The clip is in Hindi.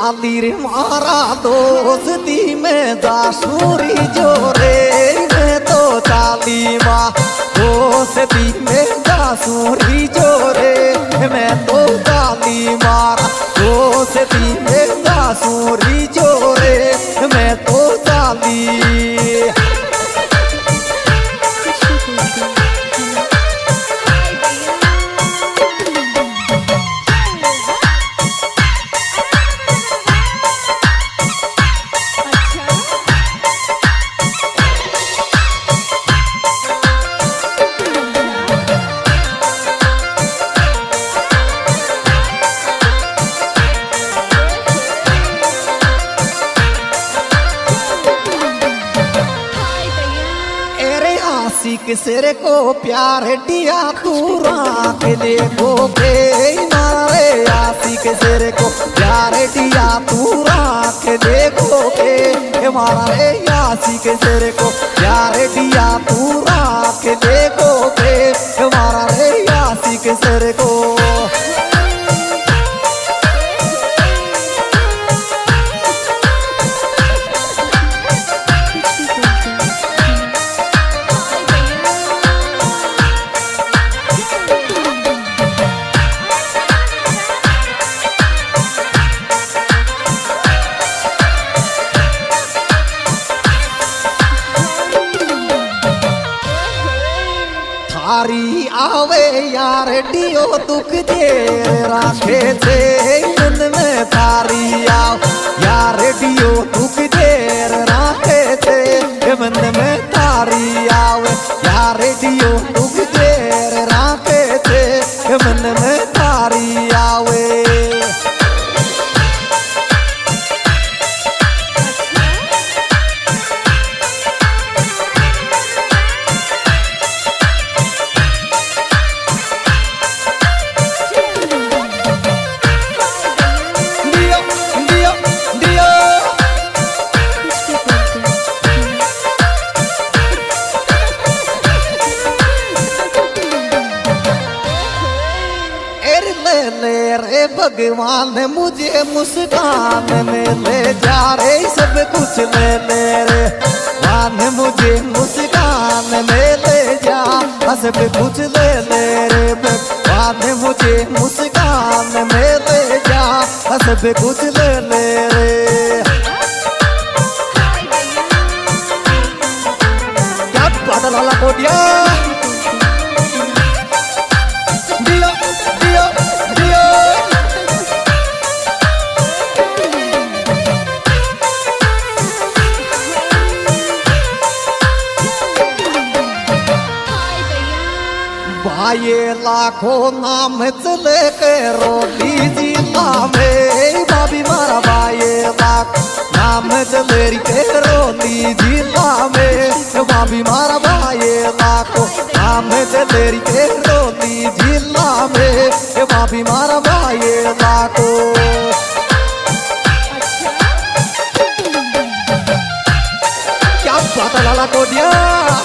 चाली रे मारा दोस्ती में दासूरी जोरे मैं तो चाली माँ दोस्ती में दासूरी जोरे मैं तो चाली मारा दोस्ती में दासूरी जोरे मैं तो चाली। सिर को प्यार दिया तू राख देखो के मारे आसी के सिर को प्यार दिया तू राख देखो के मारे आसी के सिर को प्यार दिया तू राख देखो के मारे आसी के सिर को। थारी आवे यार डियो दुख देर राखे थे मन में थारी आव यार डियो दुख देर राखे थे मन में थारी आवे यार डियो दुख देर राखे थे मन में थारी आवे। भगवान मुझे मुस्कान में ले जा रे सब कुछ ले ले रे भगवान मुझे मुस्कान में ले जा सब कुछ ले ले रे भगवान मुझे मुस्कान में ले जा सब कुछ ले ले रे। क्या बादल वाला कोडिया ये लाखों नाम चले के रोटी जिला में भाभी मारा भाई लाख नाम चले के रोटी जिला में भाभी मारा भाई लाखों नाम चले के रोटी जिला में भाभी मारा भाई लाखों। क्या बात है लाला को दिया